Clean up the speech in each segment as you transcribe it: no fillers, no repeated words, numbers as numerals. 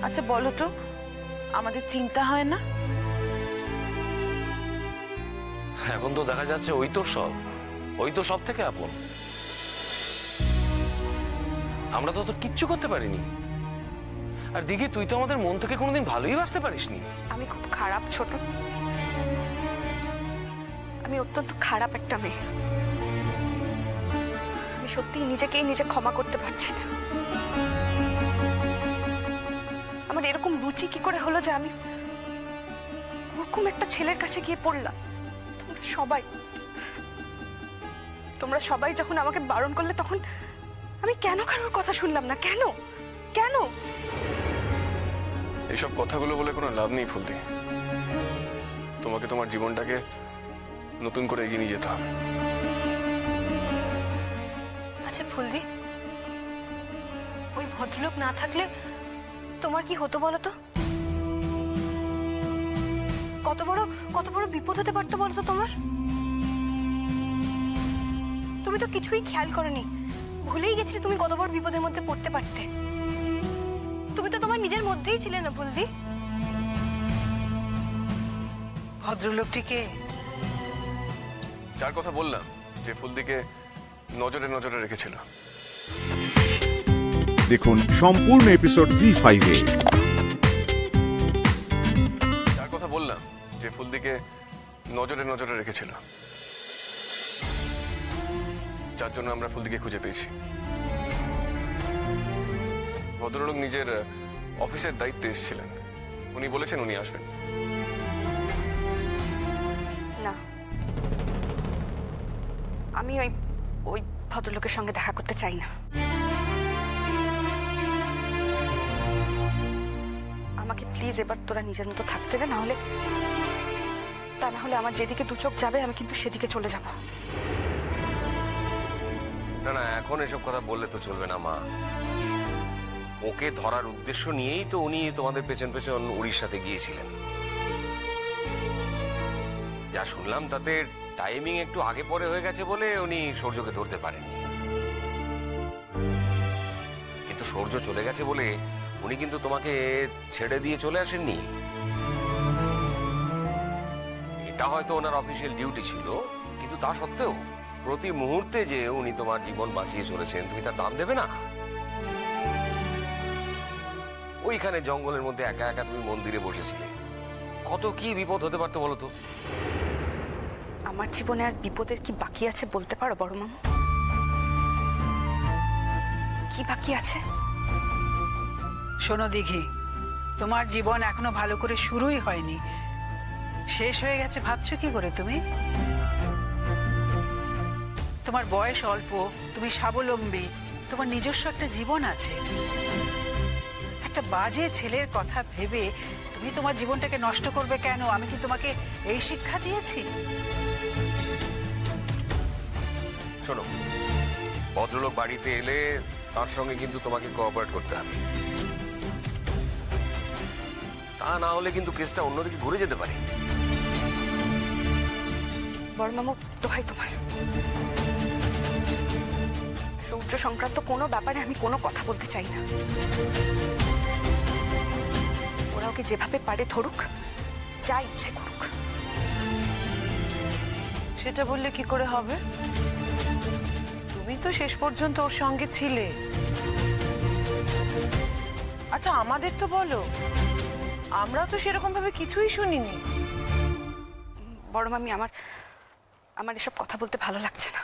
আচ্ছা বলো তো, আমাদের চিন্তা হয় না? এখন তো দেখা যাচ্ছে ওই তো সব থেকে আপন। আমরা তো কিচ্ছু করতে পারিনি। আর দিকে তুই তো আমাদের মন থেকে কোনোদিন ভালোই বাসতে পারিসনি। আমি খুব খারাপ ছোট, আমি অত্যন্ত খারাপ একটা মেয়ে। আমি সত্যিই নিজেকেই নিজে ক্ষমা করতে পারছি না। আমার এরকম রুচি কি করে হলো যে আমি ওরকম একটা ছেলের কাছে গিয়ে পড়লাম। তোমরা সবাই যখন আমাকে বারণ করলে তখন আমি কেন কারোর কথা শুনলাম না? কেন কেন? এইসব কথাগুলো বলে কোনো লাভ নেই ফুলদি। তোমাকে তোমার জীবনটাকে নতুন করে এগিয়ে নিয়ে যেতে হবে। আচ্ছা ফুলদি, ওই ভদ্রলোক না থাকলে তোমার কি হতো বলো তো? কত বড় বিপদ হতে পারতো বলো তো তোমার? তুমি তো কিছুই খেয়াল করনি, ভুলেই গেছিলে তুমি কত বড় বিপদের মধ্যে পড়তে পারতে। তুমি তো তোমার নিজের মধ্যেই ছিলে না ফুলদি। ভদ্রলোকটিকে যার কথা বললাম, যে ফুলদিকে নজরে রেখেছিল। দেখুন সম্পূর্ণ এপিসোড জি5 এ। যার কথা বললাম, যে ফুলদিকে নজরে রেখেছিল, যার জন্য আমরা ফুলদিকে খুঁজে পেয়েছি। ভদ্রলোক নিজের অফিসের দায়িত্বে এসেছিলেন। উনি বলেছেন উনি আসবেন। না, আমি ওই ভদ্রলোকের সঙ্গে দেখা করতে চাই না। আমাকে প্লিজ এবার তোরা নিজের মতো থাকতে দে, তা না হলে আমার যেদিকে দু চোখ যাবে আমি কিন্তু সেদিকে চলে যাব। না, এখন এসব কথা বললে তো চলবে না মা। ওকে ধরার উদ্দেশ্য নিয়েই তো উনি তোমাদের পেছন উড়িষ্যাতে গিয়েছিলেন। যা শুনলাম তাতে টাইমিং একটু আগে পরে হয়ে গেছে বলে উনি সূর্যকে ধরতে পারেননি। কিন্তু সূর্য চলে গেছে বলে উনি কিন্তু তোমাকে ছেড়ে দিয়ে চলে আসেননি। এটা হয়তো ওনার অফিসিয়াল ডিউটি ছিল, কিন্তু তা সত্ত্বেও প্রতি মুহূর্তে যে উনি তোমার জীবন বাঁচিয়ে চলেছেন, তুমি তার দাম দেবে না? ওইখানে জঙ্গলের মধ্যে একা একা তুমি মন্দিরে বসেছিলে, কত কি বিপদ হতে পারতো বলো তো? আমার জীবনে আর বিপদের কি বাকি আছে বলতে পারো বড় মামা? কি বাকি আছে? শোনো দিঘি, তোমার জীবন এখনো ভালো করে শুরুই হয়নি, শেষ হয়ে গেছে ভাবছো কি করে তুমি? তোমার বয়স অল্প, তুমি স্বাবলম্বী, তোমার নিজস্ব একটা জীবন আছে। একটা বাজে ছেলের কথা ভেবে তুমি তোমার জীবনটাকে নষ্ট করবে কেন? আমি কি তোমাকে এই শিক্ষা দিয়েছি? শোনো, ভদ্রলোক বাড়িতে এলে তার সঙ্গে কিন্তু তোমাকে কোঅপারেট করতে হবে। তা না হলে কিন্তু কেসটা অন্যদিকে ঘুরে যেতে পারে। বড় মামা, দোহাই তোমার, সূর্য সংক্রান্ত কোনো ব্যাপারে আমি কোনো কথা বলতে চাই না। ওরা ওকে যেভাবে পারে ধরুক, যা ইচ্ছে করুক। সেটা বললে কি করে হবে? তুমি তো শেষ পর্যন্ত ওর সঙ্গে ছিলে। আচ্ছা আমাদের তো বলো, আমরা তো সেরকম ভাবে কিছুই শুনিনি। বড় মামি, আমার এসব কথা বলতে ভালো লাগছে না।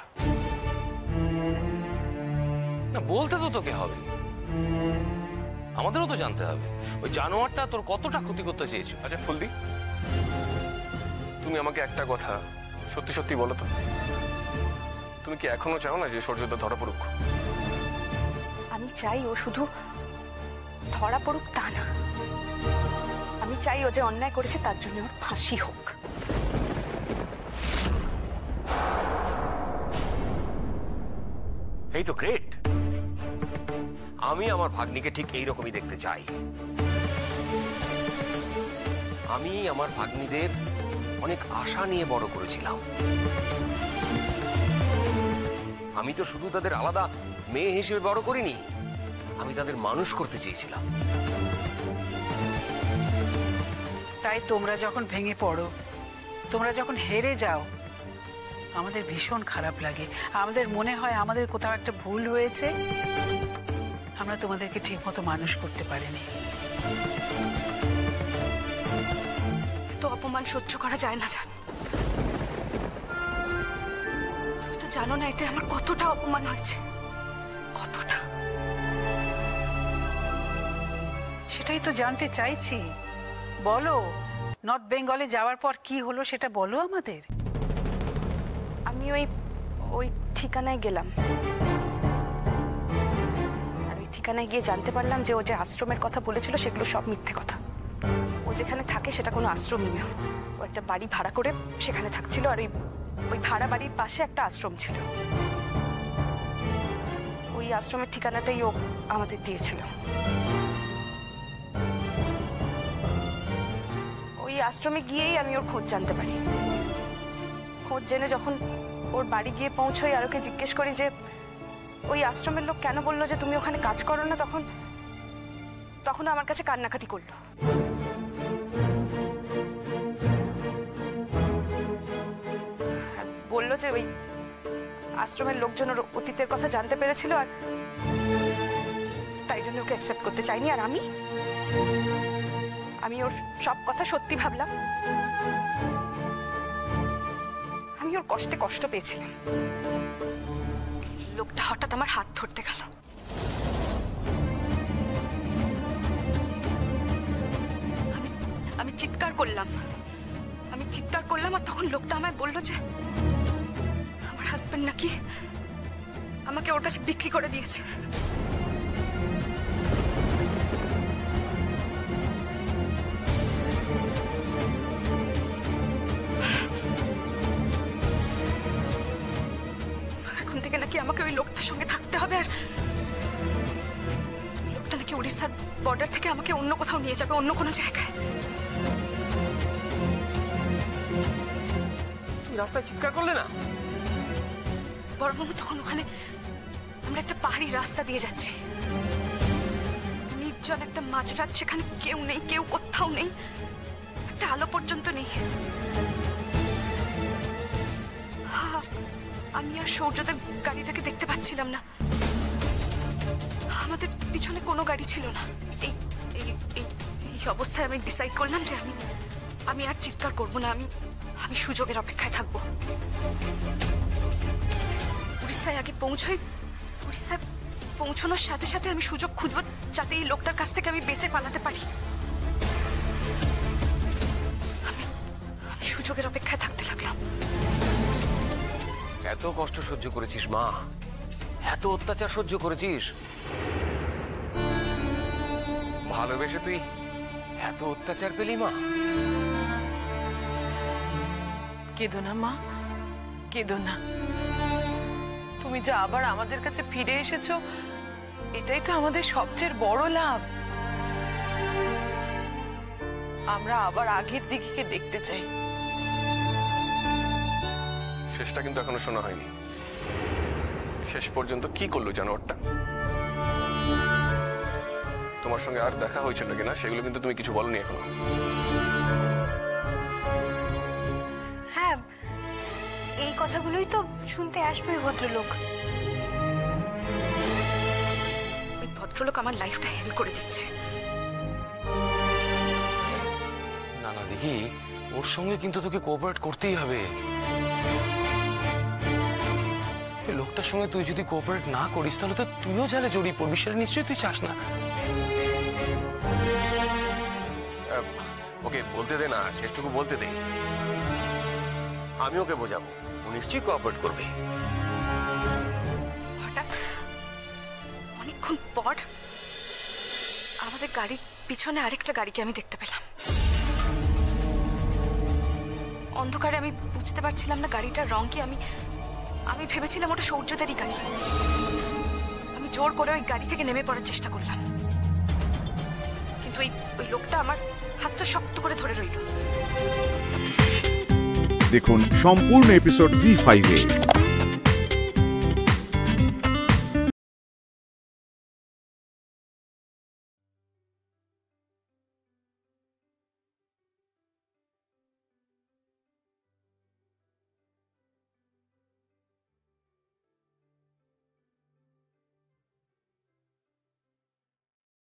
না, বলতে তো তোকে হবে, আমাদেরও তো জানতে হবে ওই জানোয়ারটা তোর কতটা ক্ষতি করতে চেয়েছো। আচ্ছা ফুলদি, তুমি আমাকে একটা কথা সত্যি সত্যি বলো তো, তুমি কি এখনো চাও না যে সূর্যদা ধরা পড়ুক? আমি চাই ও শুধু ধরা পড়ুক তা না, আমি চাই ও যে অন্যায় করেছে তার জন্য ওর ফাঁসি হোক। এই তো গ্রেট। আমি আমার ভাগ্নিকে ঠিক এইরকমই দেখতে চাই। আমি আমার ভাগ্নিদের অনেক আশা নিয়ে বড় করেছিলাম। আমি তো শুধু তাদের আলাদা মেয়ে হিসেবে বড় করিনি, আমি তাদের মানুষ করতে চেয়েছিলাম। তাই তোমরা যখন ভেঙে পড়ো, তোমরা যখন হেরে যাও, আমাদের ভীষণ খারাপ লাগে। আমাদের মনে হয় আমাদের কোথাও একটা ভুল হয়েছে, আমরা তোমাদেরকে ঠিক মতো মানুষ করতে পারিনি। তো অপমান সহ্য করা যায় না জান? তুমি তো জানো না এতে আমার কতটা অপমান হয়েছে, কতটা। সেটাই তো জানতে চাইছি। বলো, নর্থ বেঙ্গলে যাওয়ার পর কি হলো সেটা বলো আমাদের। আমি ওই ঠিকানায় গেলাম, আর ওই ঠিকানায় গিয়ে জানতে পারলাম যে ও যে আশ্রমের কথা বলেছিল সেগুলো সব মিথ্যে কথা। ও যেখানে থাকে সেটা কোনো আশ্রমই না, ও একটা বাড়ি ভাড়া করে সেখানে থাকছিল, আর ওই ভাড়া বাড়ির পাশে একটা আশ্রম ছিল। ওই আশ্রমের ঠিকানাটাই ও আমাদের দিয়েছিল। ওই আশ্রমে গিয়েই আমি ওর খোঁজ জানতে পারি। খোঁজ জেনে যখন ওর বাড়ি গিয়ে পৌঁছই আর ওকে জিজ্ঞেস করি যে ওই আশ্রমের লোক কেন বললো যে তুমি ওখানে কাজ করো না, তখন আমার কাছে কান্নাকাটি করলো। বললো যে ওই আশ্রমের লোকজন ওর অতীতের কথা জানতে পেরেছিল, আর তাই জন্য ওকে অ্যাকসেপ্ট করতে চাইনি। আর আমি ওর সব কথা সত্যি ভাবলাম। আমি ওর কষ্টে কষ্ট পেয়েছিলাম। লোকটা হঠাৎ আমার হাত ধরতে গেল। আমি চিৎকার করলাম, আর তখন লোকটা আমায় বললো যে আমার হাজবেন্ড নাকি আমাকে ওর কাছে বিক্রি করে দিয়েছে। এখন থেকে নাকি আমাকে ওই লোকটার সঙ্গে থাকতে হবে, আর লোকটা নাকি উড়িষ্যার বর্ডার থেকে আমাকে অন্য কোথাও নিয়ে যাবে, অন্য কোনো জায়গায়। রাস্তায় চিৎকার করলে না? বড়বাবু, তখন ওখানে আমরা একটা পাহাড়ি রাস্তা দিয়ে যাচ্ছি, নির্জন একটা মাঝরাত, সেখানে কেউ নেই, কেউ কোথাও নেই, একটা আলো পর্যন্ত নেই। আমি আর সূর্যদেব গাড়িটাকে দেখতে পাচ্ছিলাম না। আমাদের পিছনে কোনো গাড়ি ছিল না। এই অবস্থায় আমি ডিসাইড করলাম যে আমি আর চিৎকার করবো না, আমি সুযোগের অপেক্ষায় থাকবো। উড়িষ্যায় আগে উড়িষ্যায় পৌঁছানোর সাথে সাথে আমি সুযোগ খুঁজবো যাতে এই লোকটার কাছ থেকে আমি বেঁচে পালাতে পারি। আমি সুযোগের অপেক্ষায় থাকতে লাগলাম। এত কষ্ট সহ্য করেছিস মা, এত অত্যাচার সহ্য করেছিস, ভালোবেসে তুই এত অত্যাচার পেলি মা? কেঁদো না মা, কেঁদো না। তুমি যে আবার আমাদের কাছে ফিরে এসেছো, এটাই তো আমাদের সবচেয়ে বড় লাভ। আমরা আবার আগের দিকে দেখতে চাই। শেষটা কিন্তু এখনো শোনা হয়নি। শেষ পর্যন্ত কি করলো জানোয়ারটা? তোমার সঙ্গে আর দেখা হয়েছিল কিনা সেগুলো কিন্তু তুমি কিছু বলনি এখনো। হ্যাঁ, এই কথাগুলোই তো শুনতে আসবে ভদ্রলোক। ওই ভদ্রলোক আমার লাইফটা হেল্প করে দিচ্ছে। না না দেখি, ওর সঙ্গে কিন্তু তোকে কোঅপারেট করতেই হবে। এই লোকটার সঙ্গে তুই যদি কোঅপারেট না করিস তাহলে তো তুইও জালে জড়িয়ে পড়বি, সেটা নিশ্চয়ই তুই চাস না। ওকে বলতে দে না, শেষটুকু বলতে দে, আমি ওকে বোঝাবো, ও নিশ্চয়ই কোঅপারেট করবে। হঠাৎ অনেকক্ষণ পর আমাদের গাড়ির পিছনে আরেকটা গাড়িকে আমি দেখতে পেলাম। অন্ধকারে আমি বুঝতে পারছিলাম না গাড়িটার রং কি। আমি ভেবেছিলাম ওটা সূর্যদেরই গাড়ি। আমি জোর করে ওই গাড়ি থেকে নেমে পড়ার চেষ্টা করলাম, কিন্তু ওই লোকটা আমার হাতটা শক্ত করে ধরে রইল। দেখুন সম্পূর্ণ এপিসোড জি5-এ।